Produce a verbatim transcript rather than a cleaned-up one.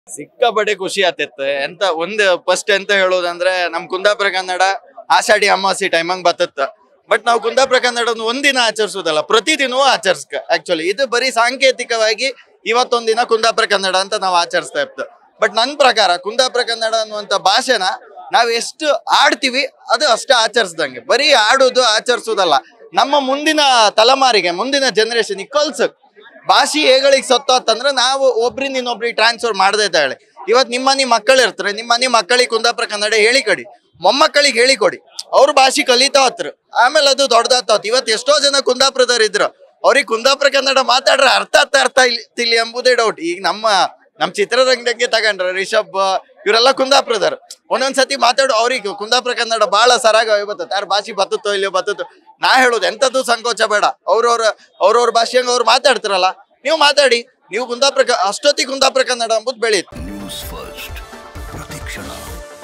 ಸಿಕ್ಕಾಪಟ್ಟೆ ಖುಷಿ ಆತಿತ್ತು. ಎಂತ ಒಂದ್ ಫಸ್ಟ್ ಎಂತ ಹೇಳೋದಂದ್ರೆ ನಮ್ ಕುಂದಾಪುರ ಕನ್ನಡ ಆಷಾಢಿ ಅಮಾವಾಸ್ಯೆ ಟೈಮಂಗ್ ಬತ್ತತ್ತ. ಬಟ್ ನಾವು ಕುಂದಾಪುರ ಕನ್ನಡ ಒಂದಿನ ಆಚರಿಸೋದಲ್ಲ, ಪ್ರತಿದಿನವೂ ಆಚರಿಸ್ಕ. ಆಕ್ಚುಲಿ ಇದು ಬರೀ ಸಾಂಕೇತಿಕವಾಗಿ ಇವತ್ತೊಂದಿನ ಕುಂದಾಪುರ ಕನ್ನಡ ಅಂತ ನಾವು ಆಚರಿಸ್ತಾ ಇರ್ತ. ಬಟ್ ನನ್ ಪ್ರಕಾರ ಕುಂದಾಪುರ ಕನ್ನಡ ಅನ್ನುವಂತ ಭಾಷೆನ ನಾವ್ ಎಷ್ಟು ಆಡ್ತೀವಿ ಅದು ಅಷ್ಟೇ ಆಚರಿಸ್ದಂಗೆ. ಬರೀ ಆಡೋದು ಆಚರಿಸೋದಲ್ಲ, ನಮ್ಮ ಮುಂದಿನ ತಲೆಮಾರಿಗೆ ಮುಂದಿನ ಜನರೇಷನ್ ಕಲ್ಸಕ್. ಭಾಷೆ ಹೇಗಳಿಗೆ ಸತ್ತೋತ್ತಂದ್ರೆ ನಾವು ಒಬ್ರಿಂದ ಇನ್ನೊಬ್ರಿಗೆ ಟ್ರಾನ್ಸ್ಫರ್ ಮಾಡದೇ ಹೇಳಿ. ಇವತ್ ನಿಮ್ಮ ಮನೆ ಮಕ್ಕಳು ಇರ್ತಾರೆ, ನಿಮ್ಮ ಮನೆ ಮಕ್ಕಳಿಗೆ ಕುಂದಾಪುರ ಕನ್ನಡ ಹೇಳಿ ಕೊಡಿ, ಮೊಮ್ಮಕ್ಕಳಿಗೆ ಹೇಳಿ ಕೊಡಿ, ಅವ್ರ ಭಾಷೆ ಕಲಿತಾ ಹತ್ರ, ಆಮೇಲೆ ಅದು ದೊಡ್ಡದಾಗ್ತಾವತ್. ಇವತ್ ಎಷ್ಟೋ ಜನ ಕುಂದಾಪುರದವ್ರು ಇದ್ರು, ಅವ್ರಿಗೆ ಕುಂದಾಪುರ ಕನ್ನಡ ಮಾತಾಡ್ರೆ ಅರ್ಥ ಅರ್ಥ ಅರ್ಥ ಇಲ್ಲಿ ಎಂಬುದೇ ಡೌಟ್. ಈಗ ನಮ್ಮ ನಮ್ ಚಿತ್ರರಂಗಕ್ಕೆ ತಗೊಂಡ್ರೆ ರಿಷಬ್ ಇವರೆಲ್ಲ ಕುಂದಾಪುರದವ್ರು. ಒಂದೊಂದ್ಸತಿ ಮಾತಾಡು ಅವ್ರಿಗೆ ಕುಂದಾಪುರ ಕನ್ನಡ ಬಹಳ ಸರಾಗವಾಗಿ ಬರ್ತದೆ. ಯಾರ ಭಾಷೆ ಬತ್ತತ್ತೋ ಇಲ್ಲೋ ಬತ್ತತ್ತೋ ನಾ ಹೇಳೋದು ಎಂತದ್ದು ಸಂಕೋಚ ಬೇಡ. ಅವ್ರವ್ರ ಅವ್ರವ್ರ ಭಾಷೆಯಂಗ ಅವ್ರು ಮಾತಾಡ್ತಿರಲ್ಲ, ನೀವು ಮಾತಾಡಿ. ನೀವು ಕುಂದಾಪುರ ಅಷ್ಟೊತ್ತಿ ಕುಂದಾಪುರ ಕನ್ನಡ ಅಂಬುದು ಬೆಳೆಯುತ್ತೆ. ನ್ಯೂಸ್ ಫಸ್ಟ್ ಪ್ರತಿಕ್ಷಣ.